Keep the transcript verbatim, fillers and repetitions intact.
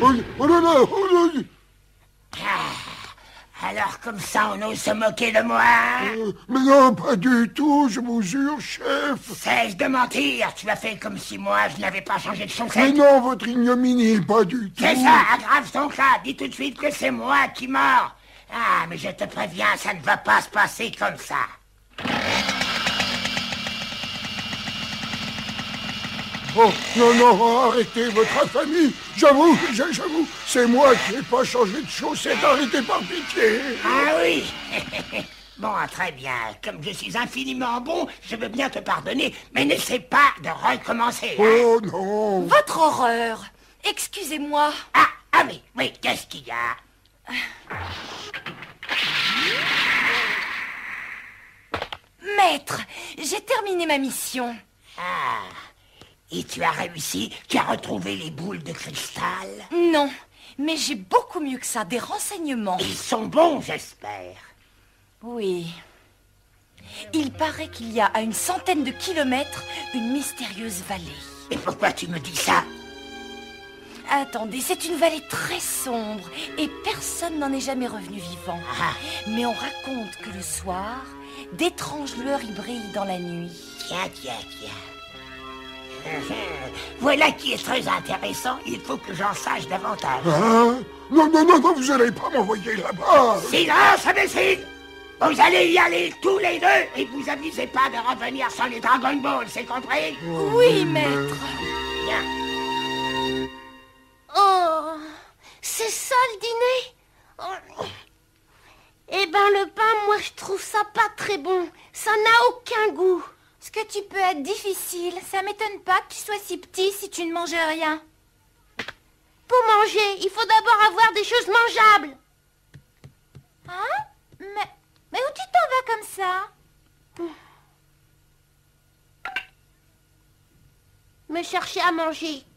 oh, oh là là, oh là. Ah, alors comme ça on ose se moquer de moi? Euh, mais non, pas du tout, je vous jure, chef. Cesse de mentir, tu as fait comme si moi je n'avais pas changé de chaussette. Mais non, votre ignominie, pas du tout. C'est ça, aggrave ton cas, dis tout de suite que c'est moi qui mors. Ah, mais je te préviens, ça ne va pas se passer comme ça. Oh, non, non, arrêtez votre infamie. J'avoue, j'avoue, c'est moi qui n'ai pas changé de chaussette. Arrêtez par pitié. Ah oui. Bon, très bien. Comme je suis infiniment bon, je veux bien te pardonner, mais n'essaie pas de recommencer. Hein. Oh non. Votre horreur. Excusez-moi. Ah, ah oui, oui, qu'est-ce qu'il y a? Maître, j'ai terminé ma mission. Ah, et tu as réussi? Tu as retrouvé les boules de cristal? Non, mais j'ai beaucoup mieux que ça, des renseignements. Ils sont bons, j'espère. Oui. Il paraît qu'il y a à une centaine de kilomètres une mystérieuse vallée. Et pourquoi tu me dis ça? Attendez, c'est une vallée très sombre et personne n'en est jamais revenu vivant. Ah. Mais on raconte que le soir, d'étranges lueurs y brillent dans la nuit. Tiens, tiens, tiens. Voilà qui est très intéressant. Il faut que j'en sache davantage. Hein? Non, non, non, non, vous allez pas m'envoyer là-bas. Silence, imbécile! Vous allez y aller tous les deux et vous avisez pas de revenir sans les Dragon Ball, c'est compris? Oh, Oui, maître. Bien. Oh, c'est ça le dîner? Oh. Eh ben le pain, moi je trouve ça pas très bon. Ça n'a aucun goût. Ce que tu peux être difficile, ça m'étonne pas que tu sois si petit si tu ne manges rien. Pour manger, il faut d'abord avoir des choses mangeables. Hein? Mais, mais où tu t'en vas comme ça? Me chercher à manger.